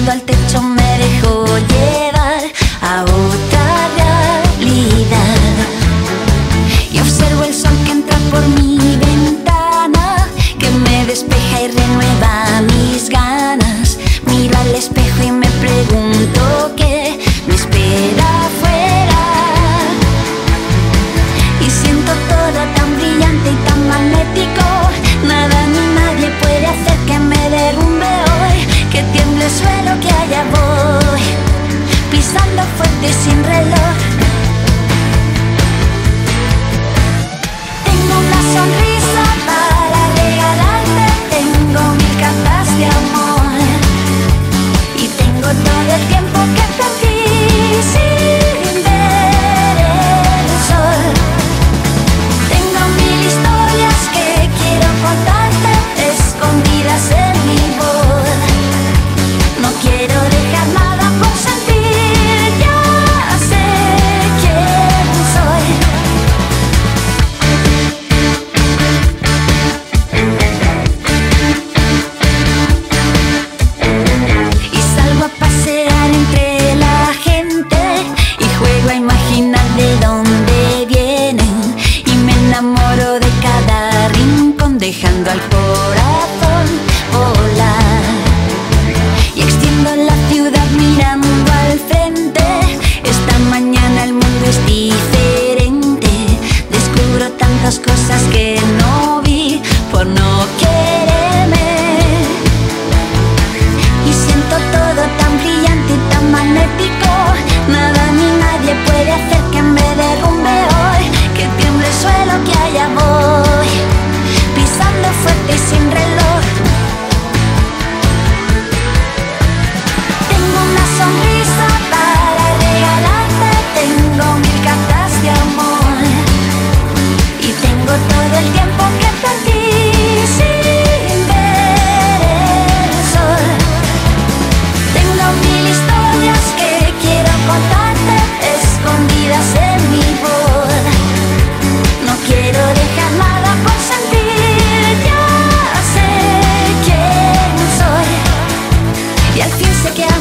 mirando al techo me dejó llevar a otra realidad. Y observo el sol que entra por mi ventana, que me despeja y renueva mis ganas. Miro al espejo y me pregunto qué me espera afuera. Y siento todo tan brillante y tan magnético. Nada ni nadie puede hacer que me derrumbe hoy. Que tiemble el suelo, que allá voy, pisando fuerte sin reloj. Tengo una sonrisa para regalarte, tengo 1000 cartas de amor. Y tengo todo el tiempo que perdí sin ver el sol. Tengo 1000 historias que quiero contarte, escondidas en mi voz. No quiero dejar nada por sentir, ya sé quién soy. Y salgo a pasear entre la gente y juego a imaginar de dónde vienen. Y me enamoro de cada rincón, dejando al corazón volar. Y extiendo la ciudad mirando al frente. Esta mañana el mundo es diferente. Descubro tantas cosas que no vi por no quererme. Y siento todo tan brillante y tan magnético. Nada ni nadie puede hacer que me derrumbe hoy. Que tiemble el suelo, que allá voy, pisando fuerte y sin reloj. Tengo una sonrisa para regalarte, tengo 1000 cartas de amor. Y tengo todo el tiempo que perdí sin ver el sol. Tengo 1000 historias que quiero contarte, escondidas en mi voz. No quiero dejar nada por sentir, ya sé quién soy. Y al fin sé que